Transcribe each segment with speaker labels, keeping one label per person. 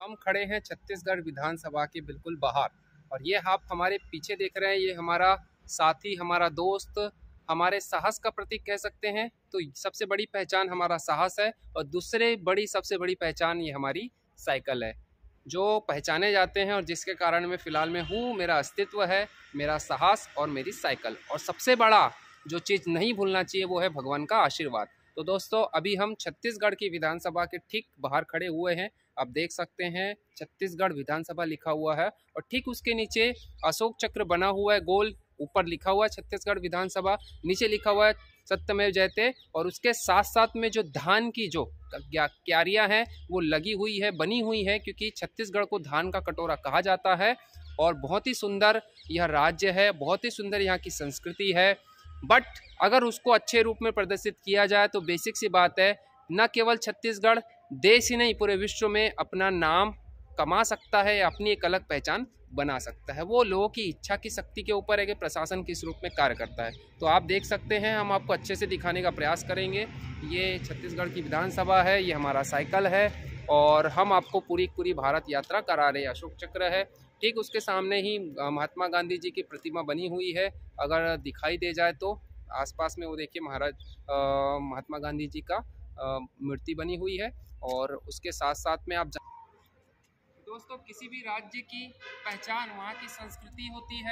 Speaker 1: हम खड़े हैं छत्तीसगढ़ विधानसभा के बिल्कुल बाहर, और ये आप हमारे पीछे देख रहे हैं, ये हमारा साथी, हमारा दोस्त, हमारे साहस का प्रतीक कह सकते हैं। तो सबसे बड़ी पहचान हमारा साहस है, और सबसे बड़ी पहचान ये हमारी साइकिल है, जो पहचाने जाते हैं और जिसके कारण मैं फ़िलहाल में हूँ। मेरा अस्तित्व है, मेरा साहस और मेरी साइकिल। और सबसे बड़ा जो चीज़ नहीं भूलना चाहिए वो है भगवान का आशीर्वाद। तो दोस्तों, अभी हम छत्तीसगढ़ की विधानसभा के ठीक बाहर खड़े हुए हैं। आप देख सकते हैं छत्तीसगढ़ विधानसभा लिखा हुआ है, और ठीक उसके नीचे अशोक चक्र बना हुआ है गोल। ऊपर लिखा हुआ है छत्तीसगढ़ विधानसभा, नीचे लिखा हुआ है सत्यमेव जयते। और उसके साथ साथ में जो धान की जो क्यारियाँ हैं वो लगी हुई है, बनी हुई है, क्योंकि छत्तीसगढ़ को धान का कटोरा कहा जाता है। और बहुत ही सुंदर यह राज्य है, बहुत ही सुंदर यहाँ की संस्कृति है। बट अगर उसको अच्छे रूप में प्रदर्शित किया जाए तो बेसिक सी बात है, न केवल छत्तीसगढ़ देश ही नहीं पूरे विश्व में अपना नाम कमा सकता है या अपनी एक अलग पहचान बना सकता है। वो लोगों की इच्छा की शक्ति के ऊपर है कि प्रशासन किस रूप में कार्य करता है। तो आप देख सकते हैं, हम आपको अच्छे से दिखाने का प्रयास करेंगे। ये छत्तीसगढ़ की विधानसभा है, ये हमारा साइकिल है, और हम आपको पूरी भारत यात्रा करा रहे हैं। अशोक चक्र है, ठीक उसके सामने ही महात्मा गांधी जी की प्रतिमा बनी हुई है। अगर दिखाई दे जाए तो आसपास में वो देखिए महात्मा गांधी जी का मूर्ति बनी हुई है। और उसके साथ साथ में आप दोस्तों, किसी भी राज्य की पहचान वहाँ की संस्कृति होती है।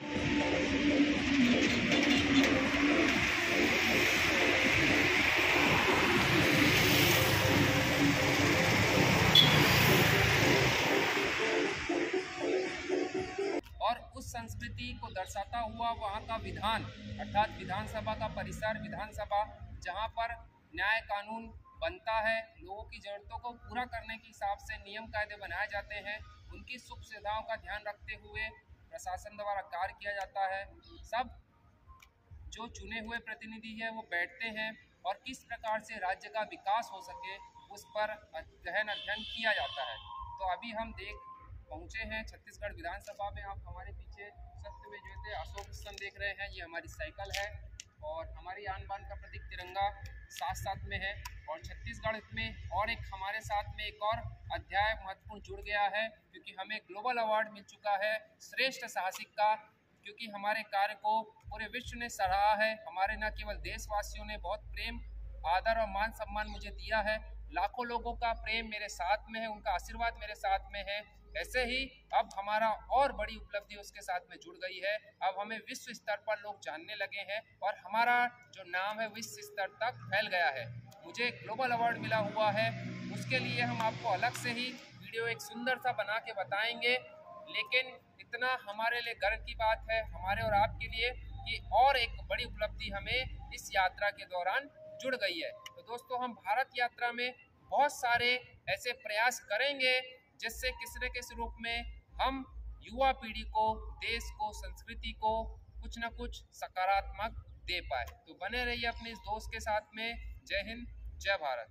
Speaker 1: और उस संस्कृति को दर्शाता हुआ वहाँ का विधान, अर्थात विधानसभा का परिसर, विधानसभा जहाँ पर न्याय कानून बनता है, लोगों की जरूरतों को पूरा करने के हिसाब से नियम कायदे बनाए जाते हैं, उनकी सुख सुविधाओं का ध्यान रखते हुए प्रशासन द्वारा कार्य किया जाता है। सब जो चुने हुए प्रतिनिधि है वो बैठते हैं और किस प्रकार से राज्य का विकास हो सके उस पर गहन अध्ययन किया जाता है। तो अभी हम पहुँचे हैं छत्तीसगढ़ विधानसभा में। आप हमारे पीछे सत्यमेव जयते अशोक स्तंभ देख रहे हैं, ये हमारी साइकिल है, और हमारी आन बान का प्रतीक तिरंगा साथ में है। और छत्तीसगढ़ में और एक हमारे साथ में एक और अध्याय महत्वपूर्ण जुड़ गया है, क्योंकि हमें ग्लोबल अवार्ड मिल चुका है श्रेष्ठ साहसिक का, क्योंकि हमारे कार्य को पूरे विश्व ने सराहा है। हमारे न केवल देशवासियों ने बहुत प्रेम, आदर और मान सम्मान मुझे दिया है, लाखों लोगों का प्रेम मेरे साथ में है, उनका आशीर्वाद मेरे साथ में है। ऐसे ही अब हमारा और बड़ी उपलब्धि उसके साथ में जुड़ गई है। अब हमें विश्व स्तर पर लोग जानने लगे हैं, और हमारा जो नाम है विश्व स्तर तक फैल गया है। मुझे ग्लोबल अवार्ड मिला हुआ है, उसके लिए हम आपको अलग से ही वीडियो एक सुंदर सा बना के बताएंगे। लेकिन इतना हमारे लिए गर्व की बात है, हमारे और आपके लिए, कि और एक बड़ी उपलब्धि हमें इस यात्रा के दौरान जुड़ गई है। तो दोस्तों, हम भारत यात्रा में बहुत सारे ऐसे प्रयास करेंगे जिससे किसी न किसी रूप में हम युवा पीढ़ी को, देश को, संस्कृति को कुछ न कुछ सकारात्मक दे पाए। तो बने रहिए अपने इस दोस्त के साथ में। जय हिंद, जय भारत।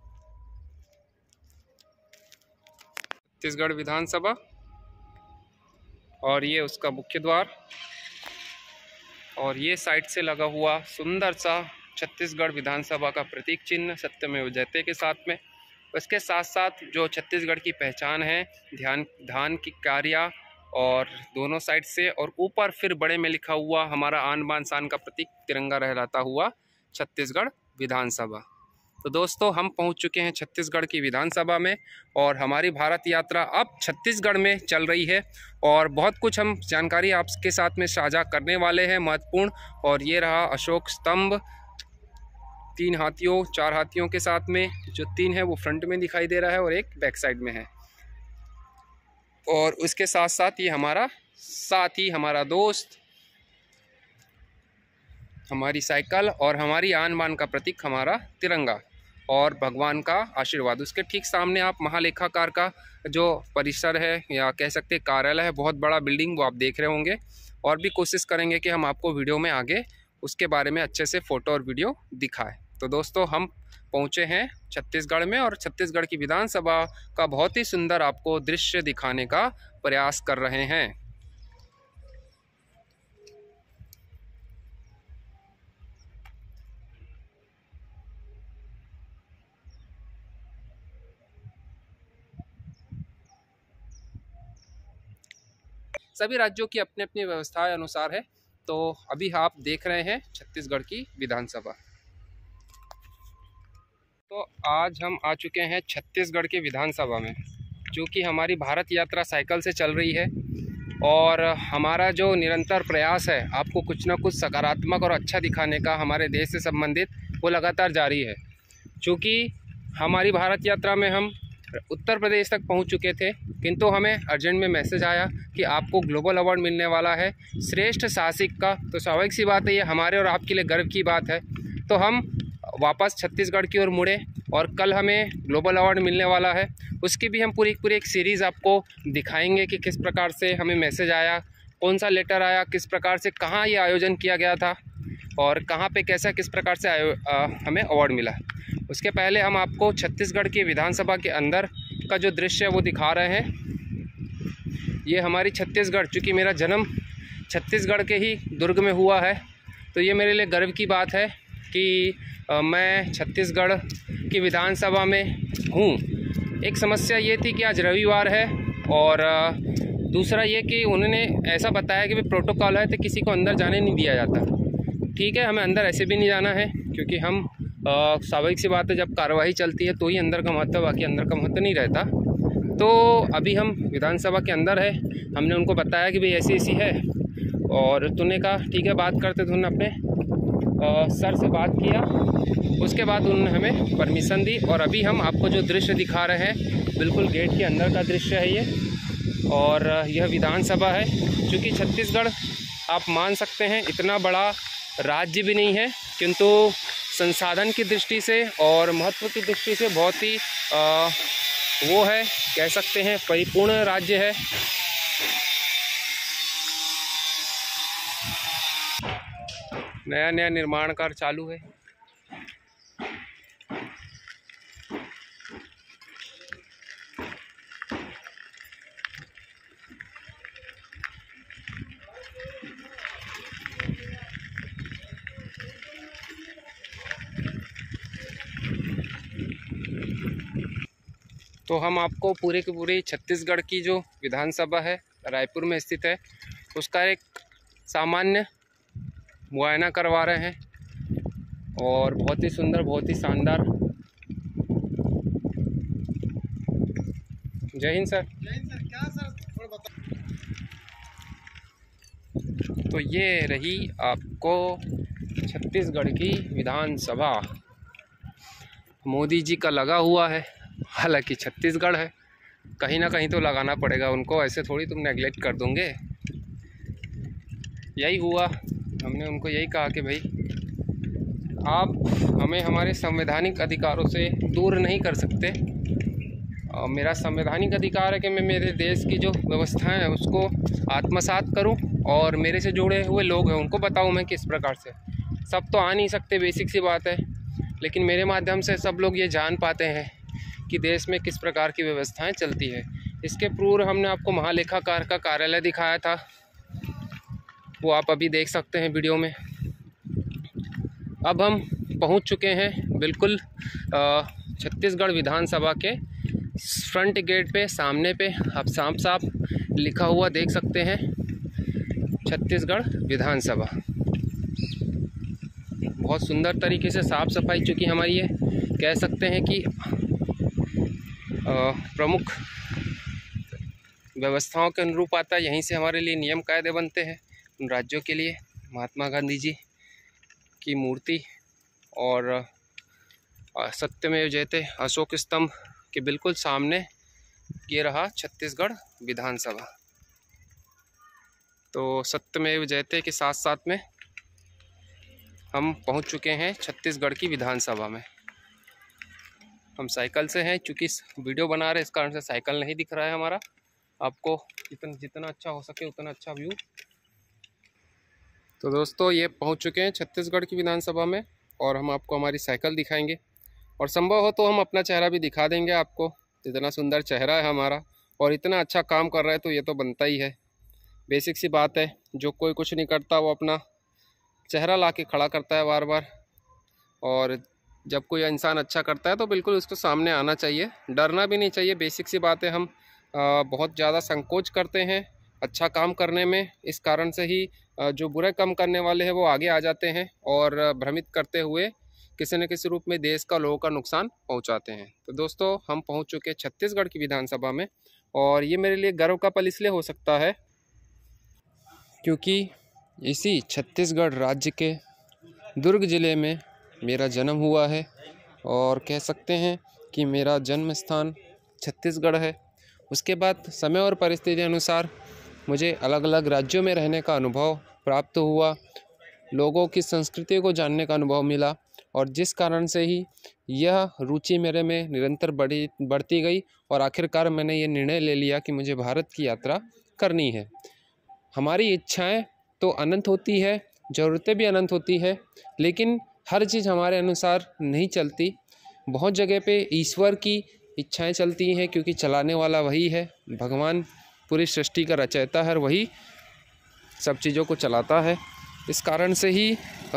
Speaker 1: छत्तीसगढ़ विधानसभा, और ये उसका मुख्य द्वार, और ये साइड से लगा हुआ सुंदर सा छत्तीसगढ़ विधानसभा का प्रतीक चिन्ह सत्यमेव जयते के साथ में। उसके साथ साथ जो छत्तीसगढ़ की पहचान है, धान की क्यारियाँ, और दोनों साइड से, और ऊपर फिर बड़े में लिखा हुआ हमारा आन बान शान का प्रतीक तिरंगा लहराता हुआ छत्तीसगढ़ विधानसभा। तो दोस्तों, हम पहुंच चुके हैं छत्तीसगढ़ की विधानसभा में, और हमारी भारत यात्रा अब छत्तीसगढ़ में चल रही है, और बहुत कुछ हम जानकारी आपके साथ में साझा करने वाले हैं महत्वपूर्ण। और ये रहा अशोक स्तंभ, 4 हाथियों के साथ में, जो 3 है वो फ्रंट में दिखाई दे रहा है और एक बैक साइड में है। और उसके साथ साथ ये हमारा साथी, हमारा दोस्त, हमारी साइकिल, और हमारी आन बान का प्रतीक हमारा तिरंगा, और भगवान का आशीर्वाद। उसके ठीक सामने आप महालेखाकार का जो परिसर है, या कह सकते कार्यालय है, बहुत बड़ा बिल्डिंग, वो आप देख रहे होंगे। और भी कोशिश करेंगे कि हम आपको वीडियो में आगे उसके बारे में अच्छे से फ़ोटो और वीडियो दिखाएं। तो दोस्तों, हम पहुंचे हैं छत्तीसगढ़ में, और छत्तीसगढ़ की विधानसभा का बहुत ही सुंदर आपको दृश्य दिखाने का प्रयास कर रहे हैं। सभी राज्यों की अपनी अपनी व्यवस्था अनुसार है। तो अभी आप देख रहे हैं छत्तीसगढ़ की विधानसभा। तो आज हम आ चुके हैं छत्तीसगढ़ की विधानसभा में, क्योंकि हमारी भारत यात्रा साइकिल से चल रही है और हमारा जो निरंतर प्रयास है आपको कुछ ना कुछ सकारात्मक और अच्छा दिखाने का हमारे देश से संबंधित, वो लगातार जारी है। क्योंकि हमारी भारत यात्रा में हम उत्तर प्रदेश तक पहुंच चुके थे, किंतु हमें अर्जेंट में मैसेज आया कि आपको ग्लोबल अवार्ड मिलने वाला है श्रेष्ठ शासक का। तो स्वाभाविक सी बात है, ये हमारे और आपके लिए गर्व की बात है। तो हम वापस छत्तीसगढ़ की ओर मुड़े और कल हमें ग्लोबल अवार्ड मिलने वाला है। उसकी भी हम पूरी एक सीरीज़ आपको दिखाएंगे कि किस प्रकार से हमें मैसेज आया, कौन सा लेटर आया, किस प्रकार से, कहाँ ये आयोजन किया गया था और कहाँ पे कैसा किस प्रकार से हमें अवार्ड मिला। उसके पहले हम आपको छत्तीसगढ़ की विधानसभा के अंदर का जो दृश्य है वो दिखा रहे हैं। ये हमारी छत्तीसगढ़, चूँकि मेरा जन्म छत्तीसगढ़ के ही दुर्ग में हुआ है, तो ये मेरे लिए गर्व की बात है कि मैं छत्तीसगढ़ की विधानसभा में हूँ। एक समस्या ये थी कि आज रविवार है और दूसरा ये कि उन्होंने ऐसा बताया कि प्रोटोकॉल है तो किसी को अंदर जाने नहीं दिया जाता। ठीक है, हमें अंदर ऐसे भी नहीं जाना है, क्योंकि हम स्वाभाविक सी बात है, जब कार्रवाई चलती है तो ही अंदर का महत्व, बाकी अंदर का महत्व नहीं रहता। तो अभी हम विधानसभा के अंदर है। हमने उनको बताया कि भाई ऐसी ऐसी है, और तूने कहा ठीक है बात करते। तो उन्होंने अपने सर से बात किया, उसके बाद उन्होंने हमें परमिशन दी। और अभी हम आपको जो दृश्य दिखा रहे हैं बिल्कुल गेट के अंदर का दृश्य है ये, और यह विधानसभा है। क्योंकि छत्तीसगढ़ आप मान सकते हैं इतना बड़ा राज्य भी नहीं है, किंतु संसाधन की दृष्टि से और महत्व की दृष्टि से बहुत ही वो है, कह सकते हैं परिपूर्ण राज्य है। नया नया निर्माण कार्य चालू है। तो हम आपको पूरे के पूरे छत्तीसगढ़ की जो विधानसभा है, रायपुर में स्थित है, उसका एक सामान्य मुआयना करवा रहे हैं। और बहुत ही सुंदर, बहुत ही शानदार। जय हिंद सर।
Speaker 2: जय हिंद सर। क्या सर थोड़ा बता।
Speaker 1: तो ये रही आपको छत्तीसगढ़ की विधानसभा। मोदी जी का लगा हुआ है, हालांकि छत्तीसगढ़ है, कहीं ना कहीं तो लगाना पड़ेगा उनको, ऐसे थोड़ी तुम नेगलेक्ट कर दोगे। यही हुआ, हमने उनको यही कहा कि भाई आप हमें हमारे संवैधानिक अधिकारों से दूर नहीं कर सकते। मेरा संवैधानिक अधिकार है कि मैं मेरे देश की जो व्यवस्थाएं हैं उसको आत्मसात करूं, और मेरे से जुड़े हुए लोग हैं उनको बताऊं मैं किस प्रकार से। सब तो आ नहीं सकते, बेसिक सी बात है, लेकिन मेरे माध्यम से सब लोग ये जान पाते हैं कि देश में किस प्रकार की व्यवस्थाएं चलती है। इसके पूर्व हमने आपको महालेखाकार का कार्यालय दिखाया था, वो आप अभी देख सकते हैं वीडियो में। अब हम पहुंच चुके हैं बिल्कुल छत्तीसगढ़ विधानसभा के फ्रंट गेट पे, सामने पे आप साफ साफ लिखा हुआ देख सकते हैं छत्तीसगढ़ विधानसभा। बहुत सुंदर तरीके से साफ़ सफाई, चूँकि हमारी ये कह सकते हैं कि प्रमुख व्यवस्थाओं के अनुरूप आता है। यहीं से हमारे लिए नियम कायदे बनते हैं उन राज्यों के लिए। महात्मा गांधी जी की मूर्ति और सत्यमेव जयते अशोक स्तंभ के बिल्कुल सामने ये रहा छत्तीसगढ़ विधानसभा। तो सत्यमेव जयते के साथ साथ में हम पहुंच चुके हैं छत्तीसगढ़ की विधानसभा में। हम साइकिल से हैं, चूँकि वीडियो बना रहे हैं इस कारण से साइकिल नहीं दिख रहा है हमारा। आपको जितना अच्छा हो सके उतना अच्छा व्यू। तो दोस्तों ये पहुंच चुके हैं छत्तीसगढ़ की विधानसभा में, और हम आपको हमारी साइकिल दिखाएंगे, और संभव हो तो हम अपना चेहरा भी दिखा देंगे आपको। इतना सुंदर चेहरा है हमारा और इतना अच्छा काम कर रहा है तो ये तो बनता ही है। बेसिक सी बात है, जो कोई कुछ नहीं करता वो अपना चेहरा ला के खड़ा करता है बार बार, और जब कोई इंसान अच्छा करता है तो बिल्कुल उसको सामने आना चाहिए, डरना भी नहीं चाहिए। बेसिक सी बात है, हम बहुत ज़्यादा संकोच करते हैं अच्छा काम करने में। इस कारण से ही जो बुरे काम करने वाले हैं वो आगे आ जाते हैं और भ्रमित करते हुए किसी न किसी रूप में देश का लोगों का नुकसान पहुंचाते हैं। तो दोस्तों, हम पहुंच चुके हैं छत्तीसगढ़ की विधानसभा में, और ये मेरे लिए गर्व का पल इसलिए हो सकता है क्योंकि इसी छत्तीसगढ़ राज्य के दुर्ग ज़िले में मेरा जन्म हुआ है, और कह सकते हैं कि मेरा जन्म स्थान छत्तीसगढ़ है। उसके बाद समय और परिस्थिति अनुसार मुझे अलग अलग राज्यों में रहने का अनुभव प्राप्त हुआ, लोगों की संस्कृति को जानने का अनुभव मिला, और जिस कारण से ही यह रुचि मेरे में निरंतर बढ़ती गई, और आखिरकार मैंने ये निर्णय ले लिया कि मुझे भारत की यात्रा करनी है। हमारी इच्छाएं तो अनंत होती है, ज़रूरतें भी अनंत होती है, लेकिन हर चीज़ हमारे अनुसार नहीं चलती। बहुत जगह पे ईश्वर की इच्छाएं चलती हैं, क्योंकि चलाने वाला वही है, भगवान पूरी सृष्टि का रचयिता है और वही सब चीज़ों को चलाता है। इस कारण से ही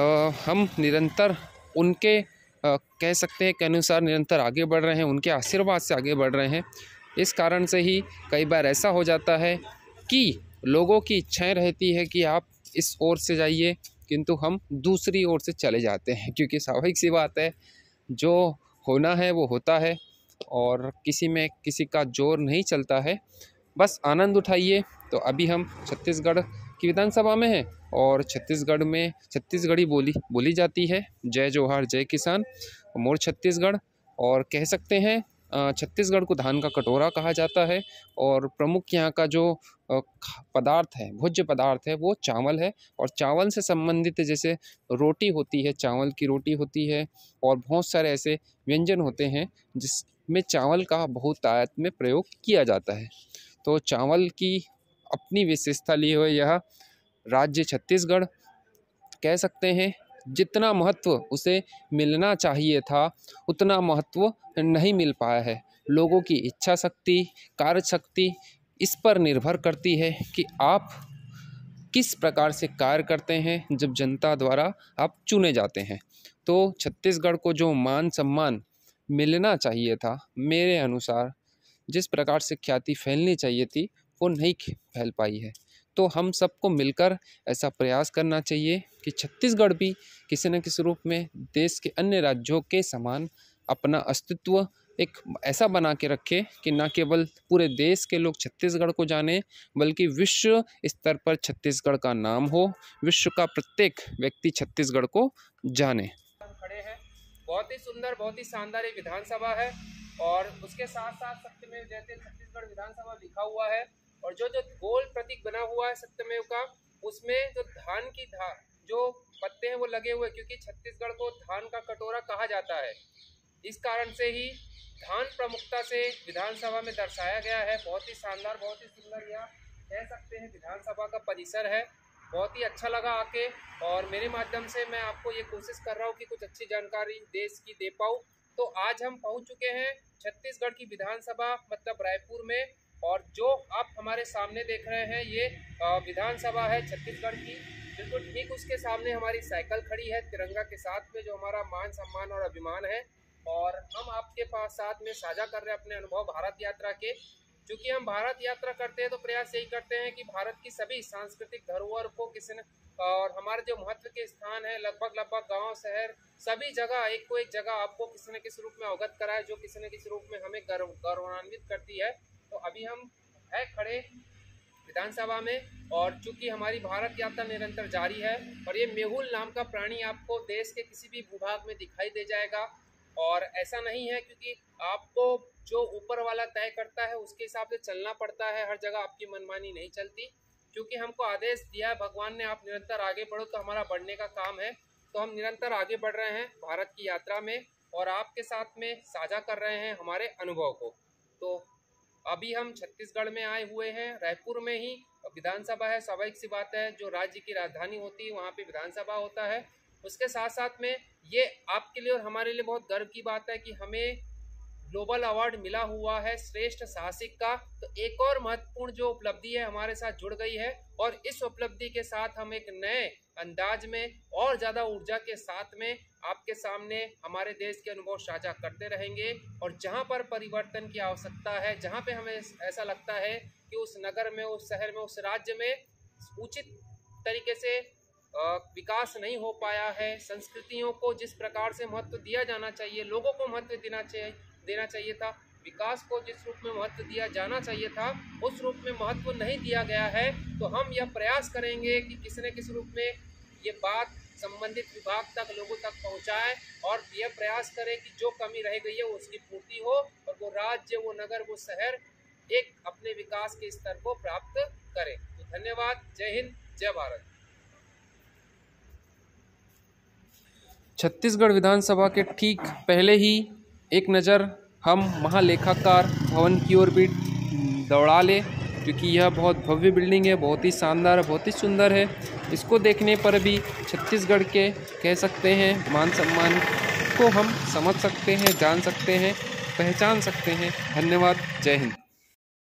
Speaker 1: हम निरंतर उनके कह सकते हैं के अनुसार निरंतर आगे बढ़ रहे हैं, उनके आशीर्वाद से आगे बढ़ रहे हैं। इस कारण से ही कई बार ऐसा हो जाता है कि लोगों की इच्छाएं रहती है कि आप इस ओर से जाइए, किंतु हम दूसरी ओर से चले जाते हैं, क्योंकि स्वाभाविक सी बात है, जो होना है वो होता है और किसी में किसी का जोर नहीं चलता है। बस आनंद उठाइए। तो अभी हम छत्तीसगढ़ की विधानसभा में हैं, और छत्तीसगढ़ में छत्तीसगढ़ी बोली जाती है। जय जोहार जय किसान, मोर छत्तीसगढ़। और कह सकते हैं छत्तीसगढ़ को धान का कटोरा कहा जाता है, और प्रमुख यहाँ का जो पदार्थ है, भोज्य पदार्थ है, वो चावल है। और चावल से संबंधित जैसे रोटी होती है, चावल की रोटी होती है, और बहुत सारे ऐसे व्यंजन होते हैं जिसमें चावल का बहुतायत में प्रयोग किया जाता है। तो चावल की अपनी विशेषता लिए हुए यह राज्य छत्तीसगढ़, कह सकते हैं जितना महत्व उसे मिलना चाहिए था उतना महत्व नहीं मिल पाया है। लोगों की इच्छा शक्ति, कार्य शक्ति इस पर निर्भर करती है कि आप किस प्रकार से कार्य करते हैं जब जनता द्वारा आप चुने जाते हैं। तो छत्तीसगढ़ को जो मान सम्मान मिलना चाहिए था, मेरे अनुसार जिस प्रकार से ख्याति फैलनी चाहिए थी, वो नहीं फैल पाई है। तो हम सबको मिलकर ऐसा प्रयास करना चाहिए कि छत्तीसगढ़ भी किसी न किसी रूप में देश के अन्य राज्यों के समान अपना अस्तित्व एक ऐसा बना के रखे कि न केवल पूरे देश के लोग छत्तीसगढ़ को जाने, बल्कि विश्व स्तर पर छत्तीसगढ़ का नाम हो, विश्व का प्रत्येक व्यक्ति छत्तीसगढ़ को जाने।
Speaker 2: खड़े हैं, बहुत ही सुंदर, बहुत ही शानदार ये विधानसभा है, और उसके साथ साथ सत्यमेव जयते छत्तीसगढ़ विधानसभा लिखा हुआ है, और जो गोल प्रतीक बना हुआ है सत्यमेव का, उसमें जो धान की जो पत्ते हैं वो लगे हुए, क्योंकि छत्तीसगढ़ को धान का कटोरा कहा जाता है। इस कारण से ही धान प्रमुखता से विधानसभा में दर्शाया गया है। बहुत ही शानदार, बहुत ही सुंदर यह कह सकते हैं विधानसभा का परिसर है। बहुत ही अच्छा लगा आके, और मेरे माध्यम से मैं आपको ये कोशिश कर रहा हूँ कि कुछ अच्छी जानकारी देश की दे पाऊँ। तो आज हम पहुँच चुके हैं छत्तीसगढ़ की विधानसभा, मतलब रायपुर में, और जो आप हमारे सामने देख रहे हैं ये विधानसभा है छत्तीसगढ़ की। बिल्कुल ठीक उसके सामने हमारी साइकिल खड़ी है तिरंगा के साथ में, जो हमारा मान सम्मान और अभिमान है। और हम आपके पास साथ में साझा कर रहे हैं अपने अनुभव भारत यात्रा के। चूँकि हम भारत यात्रा करते हैं तो प्रयास यही करते हैं कि भारत की सभी सांस्कृतिक धरोहर को किसी न, और हमारे जो महत्व के स्थान है, लगभग गांव शहर सभी जगह एक को एक जगह आपको किसी न किसी रूप में अवगत कराए, जो किसी न किसी रूप में हमें गौरवान्वित करती है। तो अभी हम है खड़े विधानसभा में, और चूंकि हमारी भारत यात्रा निरंतर जारी है, और ये मेहुल नाम का प्राणी आपको देश के किसी भी भूभाग में दिखाई दे जाएगा। और ऐसा नहीं है, क्योंकि आपको जो ऊपर वाला तय करता है उसके हिसाब से चलना पड़ता है, हर जगह आपकी मनमानी नहीं चलती। क्योंकि हमको आदेश दिया है भगवान ने, आप निरंतर आगे बढ़ो, तो हमारा बढ़ने का काम है। तो हम निरंतर आगे बढ़ रहे हैं भारत की यात्रा में, और आपके साथ में साझा कर रहे हैं हमारे अनुभव को। तो अभी हम छत्तीसगढ़ में आए हुए हैं, रायपुर में ही विधानसभा है। स्वाभाविक सी बात है, जो राज्य की राजधानी होती है वहाँ पे विधानसभा होता है। उसके साथ साथ में ये आपके लिए और हमारे लिए बहुत गर्व की बात है कि हमें ग्लोबल अवार्ड मिला हुआ है श्रेष्ठ साहसिक का। तो एक और महत्वपूर्ण जो उपलब्धि है हमारे साथ जुड़ गई है, और इस उपलब्धि के साथ हम एक नए अंदाज में और ज्यादा ऊर्जा के साथ में आपके सामने हमारे देश के अनुभव साझा करते रहेंगे। और जहां पर परिवर्तन की आवश्यकता है, जहां पे हमें ऐसा लगता है कि उस नगर में, उस शहर में, उस राज्य में उचित तरीके से विकास नहीं हो पाया है, संस्कृतियों को जिस प्रकार से महत्व दिया जाना चाहिए, लोगों को महत्व देना चाहिए था, विकास को जिस रूप में महत्व दिया जाना चाहिए था उस रूप में महत्व नहीं दिया गया है, तो हम यह प्रयास करेंगे कि किसी न किसी रूप में ये बात संबंधित विभाग तक, लोगों तक पहुंचाए, और यह प्रयास करें कि जो कमी रह गई है उसकी पूर्ति हो, और वो राज्य, वो नगर, वो शहर एक अपने विकास के स्तर को प्राप्त करे। तो धन्यवाद। जय हिंद, जय भारत।
Speaker 1: छत्तीसगढ़ विधानसभा के ठीक पहले ही एक नज़र हम महालेखाकार भवन की ओर भी दौड़ा लें, क्योंकि यह बहुत भव्य बिल्डिंग है, बहुत ही शानदार, बहुत ही सुंदर है। इसको देखने पर भी छत्तीसगढ़ के कह सकते हैं मान सम्मान को हम समझ सकते हैं, जान सकते हैं, पहचान सकते हैं। धन्यवाद। जय हिंद।